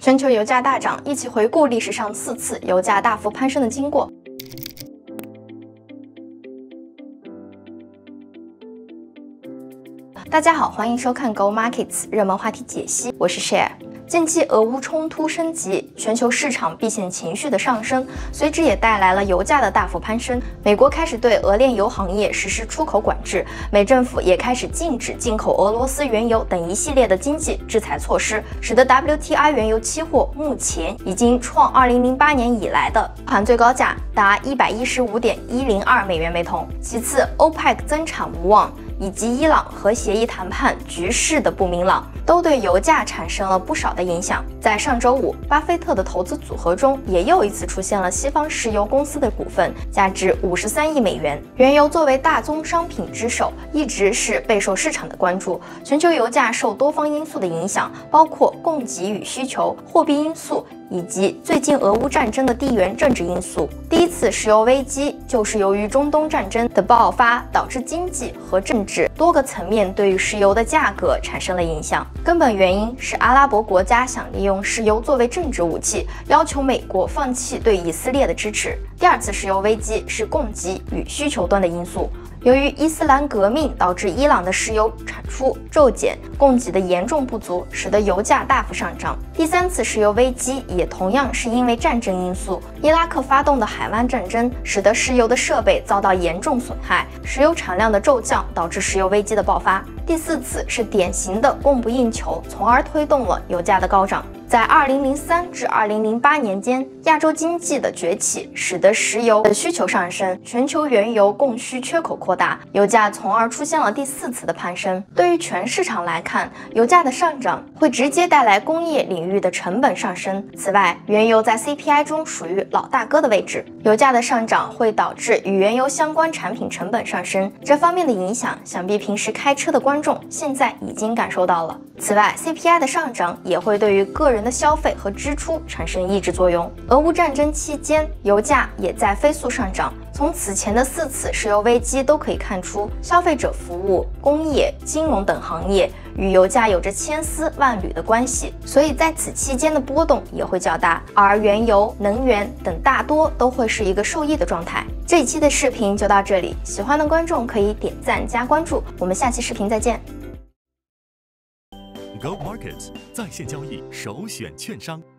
全球油价大涨，一起回顾历史上4次油价大幅攀升的经过。大家好，欢迎收看 Go Markets 热门话题解析，我是 Share。近期俄乌冲突升级，全球市场避险情绪的上升，随之也带来了油价的大幅攀升。美国开始对俄炼油行业实施出口管制，美政府也开始禁止进口俄罗斯原油等一系列的经济制裁措施，使得 WTI 原油期货目前已经创2008年以来的盘最高价，达115.102美元每桶。其次，欧佩克增产无望，以及伊朗核协议谈判局势的不明朗，都对油价产生了不少的影响。在上周五，巴菲特的投资组合中也又一次出现了西方石油公司的股份，价值53亿美元。原油作为大宗商品之首，一直是备受市场的关注。全球油价受多方因素的影响，包括供给与需求、货币因素，以及最近俄乌战争的地缘政治因素。第一次石油危机就是由于中东战争的爆发，导致经济和政治多个层面对于石油的价格产生了影响。根本原因是阿拉伯国家想利用石油作为政治武器，要求美国放弃对以色列的支持。第二次石油危机是供给与需求端的因素。由于伊斯兰革命导致伊朗的石油产出骤减，供给的严重不足，使得油价大幅上涨。第三次石油危机也同样是因为战争因素，伊拉克发动的海湾战争使得石油的设备遭到严重损害，石油产量的骤降导致石油危机的爆发。第四次是典型的供不应求，从而推动了油价的高涨。在2003至2008年间，亚洲经济的崛起使得石油的需求上升，全球原油供需缺口扩大，油价从而出现了第4次的攀升。对于全市场来看，油价的上涨会直接带来工业领域的成本上升。此外，原油在 CPI 中属于老大哥的位置，油价的上涨会导致与原油相关产品成本上升，这方面的影响，想必平时开车的观众现在已经感受到了。此外 ，CPI 的上涨也会对于个人的消费和支出产生抑制作用。俄乌战争期间，油价也在飞速上涨。从此前的4次石油危机都可以看出，消费者服务、工业、金融等行业与油价有着千丝万缕的关系，所以在此期间的波动也会较大。而原油、能源等大多都会是一个受益的状态。这一期的视频就到这里，喜欢的观众可以点赞加关注，我们下期视频再见。 Go Markets 在线交易首选券商。